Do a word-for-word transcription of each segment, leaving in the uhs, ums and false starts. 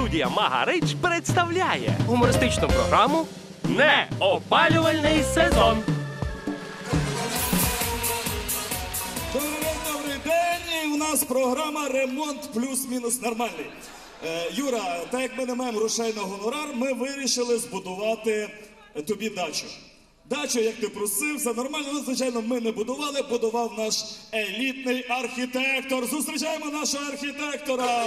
Студія Магарич представляє гумористичну програму «Неопалювальний сезон». Добрий день, і у нас програма «Ремонт плюс-мінус нормальний». Е, Юра, так як ми не маємо грошей на гонорар, ми вирішили збудувати тобі дачу. Дачу, як ти просив, все нормально. Ну, звичайно, ми не будували, будував наш елітний архітектор. Зустрічаємо нашого архітектора!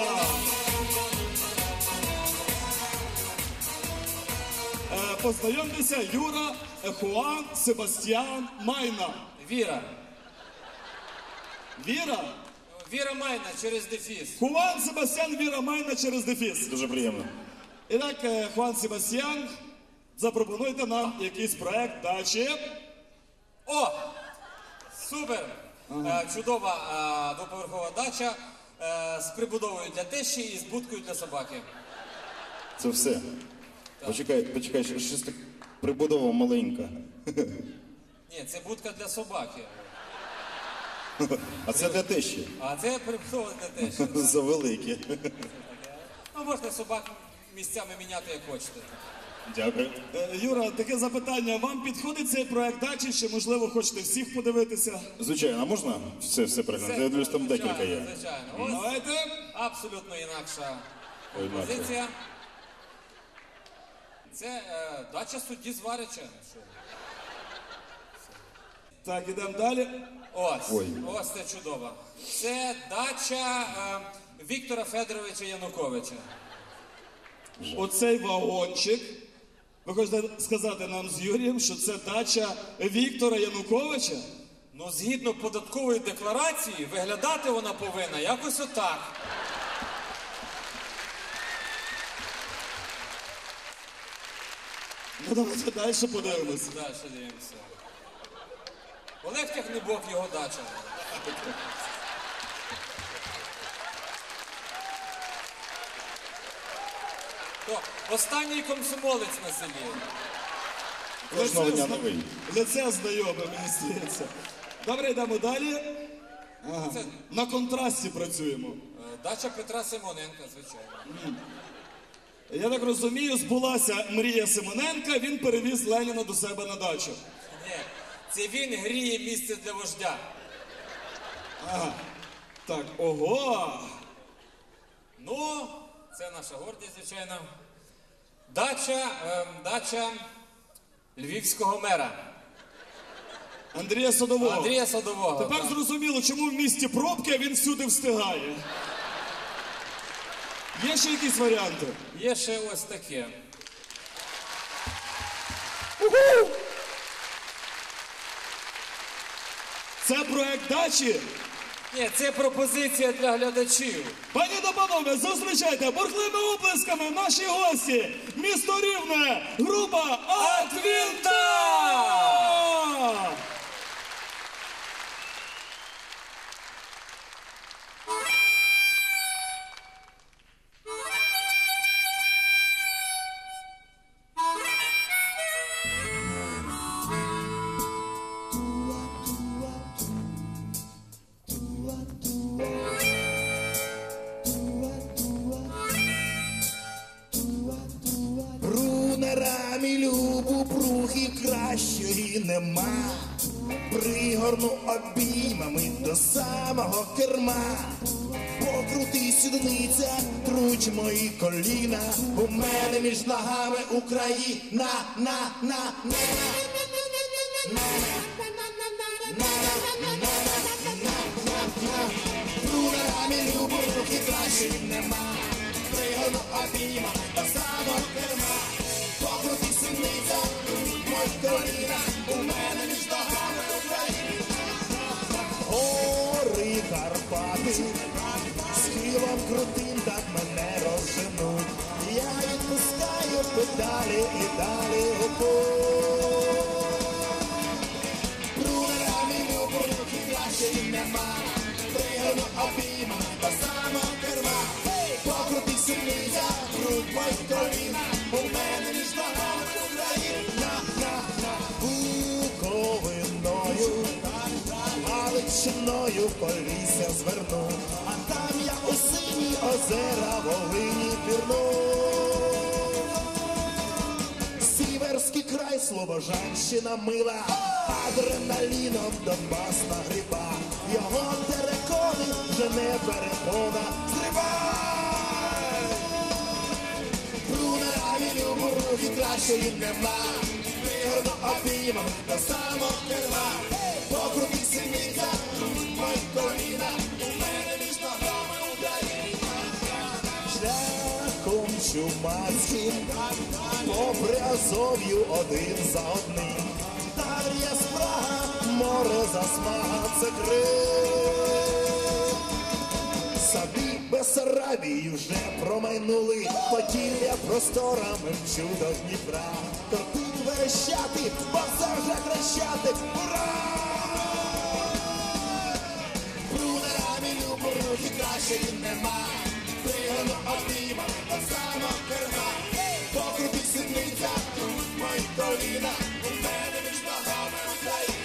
Е, познайомтеся, Юра Хуан Себастьян Майна. Віра. Віра? Віра Майна через дефіс. Хуан Себастьян Віра Майна через дефіс. Дуже приємно. І так, е, Хуан Себастьян, запропонуйте нам якийсь проект дачі. О! Супер! Ага. Е, чудова е, двоповерхова дача е, з прибудовою для тещі і з будкою для собаки. Це все? Так. Почекай, почекай, щось так прибудова маленька. Ні, це будка для собаки. А це для тещі? А це прибудова для тещі. Завелике. Ну, можна собак місцями міняти, як хочете. Дякую. Е, Юра, таке запитання. Вам підходить цей проект дачі, чи, можливо, хочете всіх подивитися? Звичайно, а можна все, все переглянути? Я дивлюсь, там декілька є. Звичайно. Ось Давайте. абсолютно інакша Ой, позиція. Це е, дача судді Зварича. Так, ідемо далі. Ось, Ой. ось це чудово. Це дача е, Віктора Федоровича Януковича. Оцей вагончик. Ви хочете сказати нам з Юрієм, що це дача Віктора Януковича? Ну, згідно податкової декларації, виглядати вона повинна якось отак. Ну, давайте далі подивимось. Далі дивимося. Олег Тягнебок, його дача. То, останній комсомолець на селі. Кожного дня зна- новий. лице знайоме, мені здається. Добре, йдемо далі. Ага. Це- На контрасті працюємо. Е, Дача Петра Симоненка, звичайно. Я так розумію, збулася мрія Симоненка, він перевіз Леніна до себе на дачу. Ні, це він гріє місце для вождя. Ага. Так, ого! Ну, це наша гордість, звичайно. Дача, ем, дача львівського мера. Андрія Садового. Андрія Садового. Тепер так. зрозуміло, чому в місті пробки, а він всюди встигає. Є ще якісь варіанти? Є ще ось таке. Це проект дачі. Ні, це пропозиція для глядачів. Пані та панове, зустрічайте бурхливими оплесками наші гості. Місто Рівне, група Адвінта! Брунерами любу прухи кращої нема. Пригорну обіймами до самого керма. Покрути сідниця, труч мої коліна. У мене між ногами Україна, на, на, на, Брунерами любу прухи кращої нема. Пригорну обіймами до самого керма. Покрути сідниця, труч мої коліна. У мене між ногами Україна. Гори Карпати, схилом крутим так мене розженуть. Я відпускаю педалі і далі у путь. Брунерами любу руки краще нема. Пригорну обійма до самого керма. Покрути сильниця, грудь мої коліна. У мене між ногами Україна. Буковиною, Галичиною колісся зверну, а там я у сині озера Волині пірну. слово жанщина мила, адреналіном Донбас нагріба, його терекони вже не перепона. Зривай! Брунерами любу руки кращої нема, пригорно обіймом до самого керма, покруті синиця, мої коліна, у мене між ногами Україна. Шляхом чумацьким, попри Азов'ю один за одним, Таврія спрага, море засмага, це Крим. Самі Бессарабії вже промайнули, Поділля просторами мчу до Дніпра. Кортить верещати, бо це вже хрещати, ура! Брунерами любу руки кращої нема, пригорно обійма до самого керма, покруті сідниця, мої коліна, у мене між ногами Україна.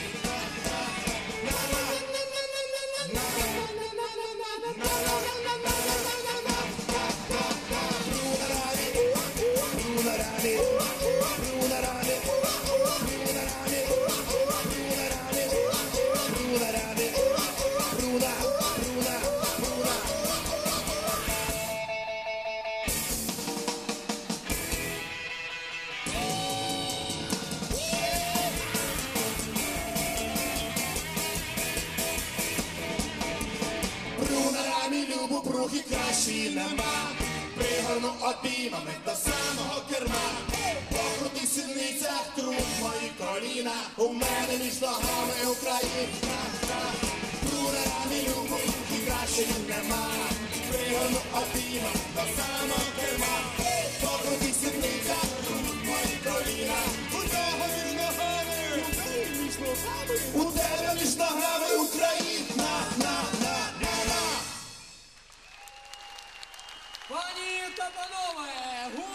Брунерами любу брухи кращої нема, пригорну обіймами до самого керма, покрути сідницях труп мої коліна, у мене між ногами Україна. Брунерами любу брухи кращої нема, пригорну обіймами до самого керма, покрути сідницях труп мої коліна, у нього між ногами, у тебе між ногами Україна. Пані та панове,